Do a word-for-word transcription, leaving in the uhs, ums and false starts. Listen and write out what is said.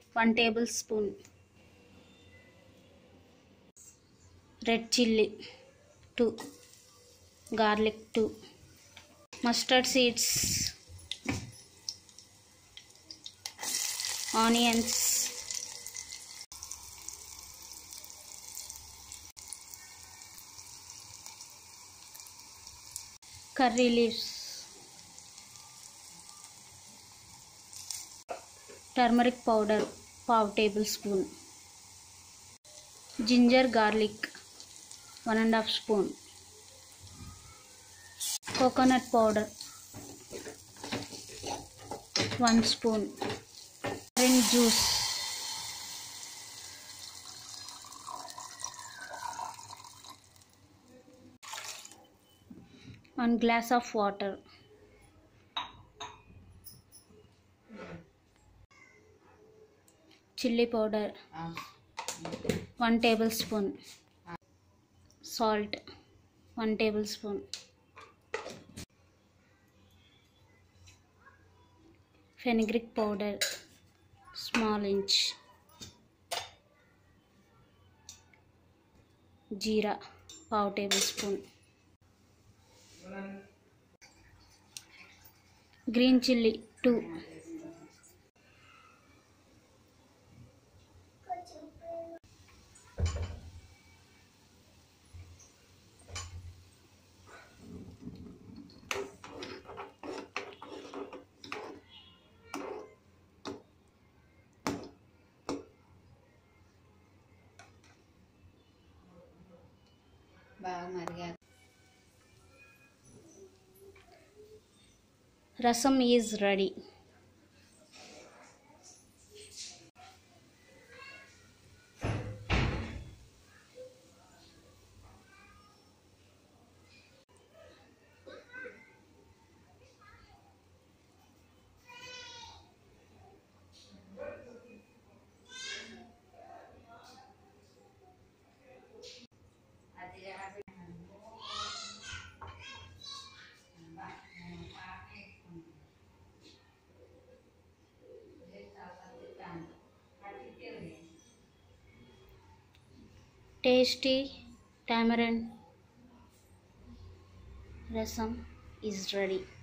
one tablespoon. Red chilli two. Garlic two. Mustard seeds. Onions. Curry leaves. Turmeric powder five tablespoon. Ginger garlic one and half spoon. Coconut powder one spoon. Orange juice one glass of water. Chilli powder one tablespoon. Salt one tablespoon. Fenugreek powder small inch. Jeera five tablespoon. Green chilli two. Rasam is ready. Tasty tamarind rasam is ready.